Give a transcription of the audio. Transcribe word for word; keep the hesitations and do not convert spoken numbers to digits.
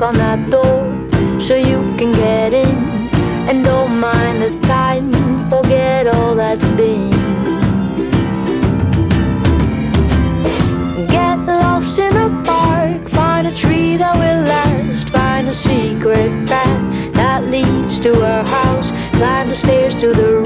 knock on that door so you can get in. And don't mind the time, forget all that's been. Get lost in the park, find a tree that will last, find a secret path that leads to our house, climb the stairs to the